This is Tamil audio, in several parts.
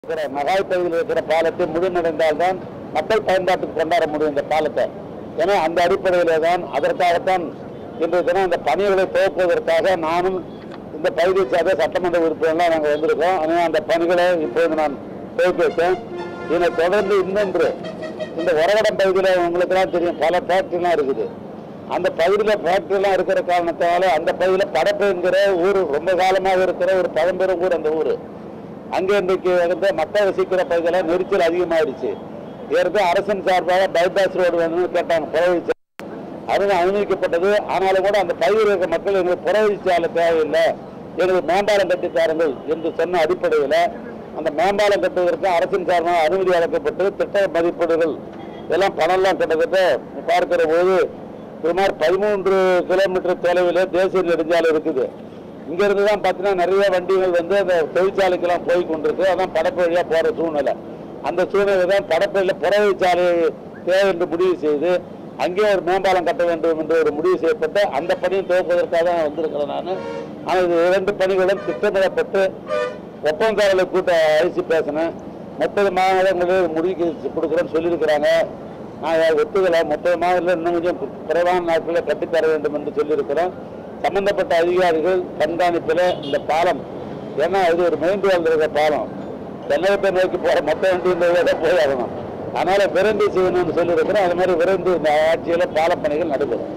மகாய் பகுதியில் இருக்கிற பாலத்தை முழுநடைந்தால்தான் மக்கள் பயன்பாட்டுக்கு கொண்டாட முடியும் இந்த பாலத்தை. ஏன்னா அந்த அடிப்படையிலே தான் அதற்காகத்தான் இன்றைய தினம் இந்த பணிகளை துவக்குவதற்காக நானும் இந்த பகுதியை சேர்ந்த சட்டமன்ற உறுப்பினர்களாக நாங்கள் வந்திருக்கோம். ஆனால் அந்த பணிகளை இப்போது நான் துவக்கி வைத்தேன். இதனை தொடர்ந்து இன்னொன்று இந்த உரகடம் பகுதியில் உங்களுக்கெல்லாம் தெரியும் பல ஃபேக்ட்ரிலாம் இருக்குது. அந்த பகுதியில் ஃபேக்ட்ரிலாம் இருக்கிற காரணத்தால் அந்த பகுதியில் படப்பு என்கிற ஊர் ரொம்ப காலமாக இருக்கிற ஒரு பழம்பெரும் ஊர். அந்த ஊர் அங்கே இன்றைக்கு வந்து மக்கள் வசிக்கிற பகுதியில் நெரிச்சல் அதிகமாகிடுச்சு. ஏற்கனவே அரசின் சார்பாக பைபாஸ் ரோடு வேணும்னு கேட்டாங்க, புறவழிச்சாலை அதுவும் அனுமதிக்கப்பட்டது. ஆனாலும் கூட அந்த பகுதியில் இருக்கிற மக்கள் எங்களுக்கு புறவழிச்சாலை தேவையில்லை, எங்களுக்கு மேம்பாலம் கட்டித்தாருங்கள் என்று சொன்ன அடிப்படையில் அந்த மேம்பாலம் கட்டுவதற்கு அரசின் சார்பாக அனுமதி அளிக்கப்பட்டு திட்ட மதிப்பீடுகள் இதெல்லாம் பணம்லாம் கிட்டத்தட்ட பார்க்கிற போது சுமார் 13 கிலோமீட்டர் தொலைவில் தேசிய நெடுஞ்சாலை இருக்குது. இங்கிருந்து தான் பார்த்தீங்கன்னா நிறைய வண்டிகள் வந்து அந்த தொழிற்சாலைக்கெல்லாம் போய் கொண்டிருக்கு. அதான் படப்பு வழியாக போகிற சூழ்நிலை. அந்த சூழ்நிலை தான் படப்பையில் புறவழிச்சாலை தேவை என்று முடிவு செய்து அங்கே ஒரு மேம்பாலம் கட்ட வேண்டும் என்று ஒரு முடிவு செய்யப்பட்டு அந்த பணியை துவக்குவதற்காக தான் வந்திருக்கிறேன் நான். ஆனால் இது 2 பணிகளும் திட்டமிடப்பட்டு ஒப்பந்தங்களை கூட்ட அழைச்சி பேசினேன். 30 மாதங்களில் முடிவு கொடுக்குறேன்னு சொல்லியிருக்கிறாங்க. நான் ஒத்துக்கலை. 30 மாதத்தில் இன்னும் கொஞ்சம் குறைவான நாட்களில் கட்டித்தர வேண்டும் என்று சொல்லியிருக்கிறோம். சம்பந்தப்பட்ட அதிகாரிகள் கண்காணிப்பில் இந்த பாலம், ஏன்னா இது ஒரு மெயின் ரோடு இருக்கிற பாலம், தென்னகத்தை நோக்கி போகிற மொத்த வண்டி இந்த போய் ஆகணும். அதனால் விரைந்து செய்யணும்னு சொல்லியிருக்கிறோம். அது மாதிரி விரைந்து இந்த ஆட்சியில் பால பணிகள் நடைபெறும்.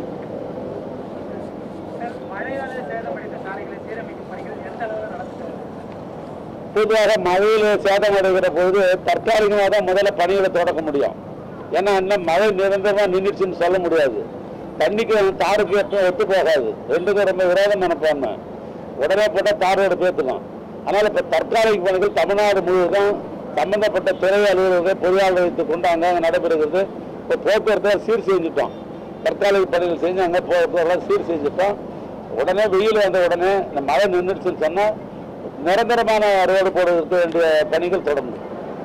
பொதுவாக மழையில் சேதமடைகிற போது தற்காலிகமாக தான் முதல்ல பணிகளை தொடக்க முடியும். ஏன்னா இன்னும் மழை நிரந்தரமாக நின்றுச்சுன்னு சொல்ல முடியாது. தண்ணிக்கு தாருக்கு ஒத்து போகாது. 2க்கும் ரொம்ப விரோதம் நினைப்பாங்க. உடனே போட்டால் தாரோடு பேத்துக்கும். அதனால் இப்போ தற்காலிக பணிகள் தமிழ்நாடு முழுவதும் சம்பந்தப்பட்ட துறை அலுவலர்கள் பொறியாளர் வைத்துக் கொண்டு அங்கே நடைபெறுகிறது. இப்போ போக்குவரத்தை சீர் செஞ்சுட்டோம். தற்காலிக பணிகள் செஞ்சு அங்கே போக்குவரத்து சீர் செஞ்சுட்டோம். உடனே வெயில் வந்த உடனே இந்த மழை நின்றுச்சுன்னு சொன்னால் நிரந்தரமான ரோடு போடுவதற்கு வேண்டிய பணிகள் தொடங்கும்.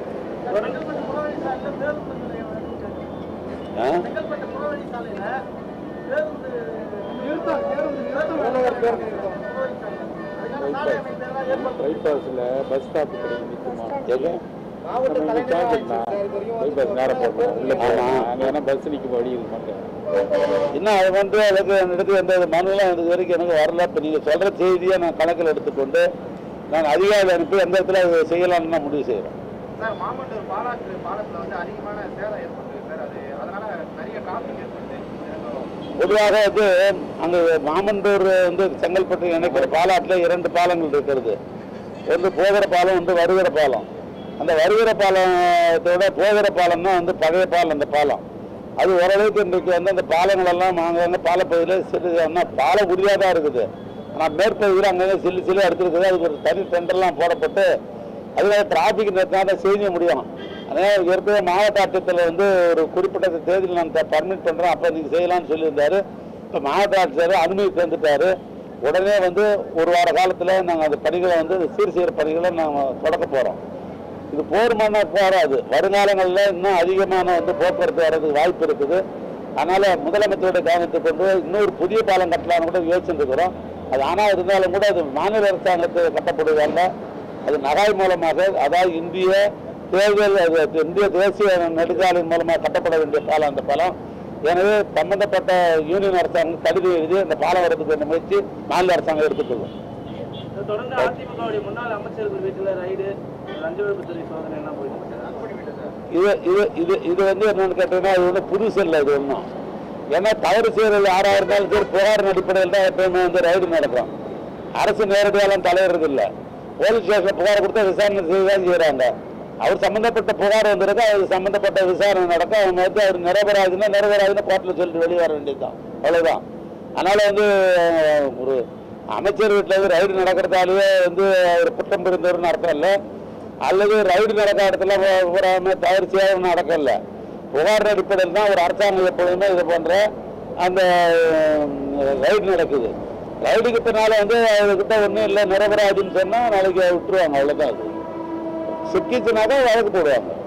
பஸ் ஸ்டாப் பஸ் நிற்கும் வழி இன்னும் அது வந்து அதுக்கு எந்த மனுலாம் இது வரைக்கும் எனக்கு வரல. இப்போ நீங்கள் சொல்கிற செய்தியை நான் கணக்கில் எடுத்துக்கொண்டு நான் அதிகாரிகள் அனுப்பி எந்த இடத்துல செய்யலாம்னு நான் முடிவு செய்கிறேன். பொதுவாக வந்து அங்கே மாமண்டூர் வந்து செங்கல்பட்டு இணைக்கிற பாலாற்றில் 2 பாலங்கள் இருக்கிறது. ஒன்று போகிற பாலம், ஒன்று வருகிற பாலம். அந்த வருகிற பாலத்தோட போகிற பாலம் தான் வந்து பழைய பாலம். அந்த பாலம் அது ஓரளவுக்கு இன்றைக்கு வந்து அந்த பாலங்களெல்லாம் அங்கங்கே பாலப்பகுதியில் சிறு பாலம் உறுதியாக தான் இருக்குது. ஆனால் மேற்பகுதியில் அங்கங்கே சில்லு எடுத்துருக்குது. அதுக்கு ஒரு தனி டெண்டர்லாம் போடப்பட்டு அதுக்காக டிராஃபிக் நிறுத்தினா செய்ய முடியும். அதனால் ஏற்கனவே மாவட்ட ஆட்சியத்தில் வந்து ஒரு குறிப்பிட்ட தேதியில் நான் பர்மிட் பண்ணுறேன், அப்போ நீங்கள் செய்யலாம்னு சொல்லியிருந்தார். இப்போ மாவட்ட ஆட்சியர் அனுமதி தந்துட்டார். உடனே வந்து ஒரு வார காலத்தில் நாங்கள் அந்த பணிகளை வந்து சீர் செய்கிற பணிகளை நாங்கள் தொடக்க போகிறோம். இது போர்மான போகாது. வருங்காலங்களில் இன்னும் அதிகமான வந்து போக்குவரத்து வர்றதுக்கு வாய்ப்பு இருக்குது. அதனால் முதலமைச்சருடைய கவனத்தை கொண்டு இன்னொரு புதிய பாலம் கட்டலான்னு கூட யோசிச்சுட்டு இருக்கிறோம். அது ஆனால் இருந்தாலும் கூட அது மாநில அரசாங்கத்தில் கட்டப்படுவதல்ல, அது நகாய் மூலமாக, அதாவது இந்திய தேசிய நெடுஞ்சாலையின் மூலமாக கட்டப்பட வேண்டிய பாலம் அந்த பாலம். எனவே சம்பந்தப்பட்ட யூனியன் அரசாங்கம் கடிதம் எழுதி அந்த பாலம் வரதுக்கு வேண்டிய முயற்சி மாநில அரசாங்கம் எடுத்துக்கொள்ளும். தொடர்ந்து அதிமுகவுடைய முன்னாள் அமைச்சர்கள் வீட்டில் ரைடு, லஞ்ச ஒழிப்புத்துறை சோதனை எல்லாம் போயிட்டு இது வந்து என்னன்னு கேட்டீங்கன்னா இது ஒன்றும் புதுசு இல்லை. இது ஒன்றும் ஏன்னா தவறு செய்யறது யாராக இருந்தாலும் சரி புகாரின் அடிப்படையில் தான் எப்பயுமே வந்து ரைடு நடக்கும். அரசு நேரடியாலும் தலையிறது இல்லை. போலீஸ் ஸ்டேஷன் புகார் கொடுத்தா விசாரணை செய்யதான் செய்கிறாங்க. அவர் சம்மந்தப்பட்ட புகார் வந்திருக்கு, அது சம்மந்தப்பட்ட விசாரணை நடக்கும். அவங்க வந்து அவர் நிறைவேறாதுன்னு கோர்ட்டில் சொல்லிட்டு வெளியே வர வேண்டியது தான், அவ்வளோதான். அதனால் வந்து ஒரு அமைச்சர் வீட்டில் வந்து ரைடு நடக்கிறதாலேயே வந்து ஒரு குற்றம் புரிந்தவர்னு அர்த்தம் இல்லை, அல்லது ரைடு நடக்கிற இடத்துல தவறு செய்யாதுன்னு அடக்கம் இல்லை. புகார் அடிப்படையில் தான் ஒரு அரசாங்கம் எப்பொழுதுமே இது போன்ற அந்த ரைடு நடக்குது. ரைடுக்கு பின்னால் வந்து அவர்கிட்ட ஒன்றும் இல்லை நிறைவேறாதுன்னு சொன்னால் நாளைக்கு விட்டுருவாங்க, அவ்வளோதான். அது சிக்கிச்சுனாதான் வழக்கு போடுவாங்க.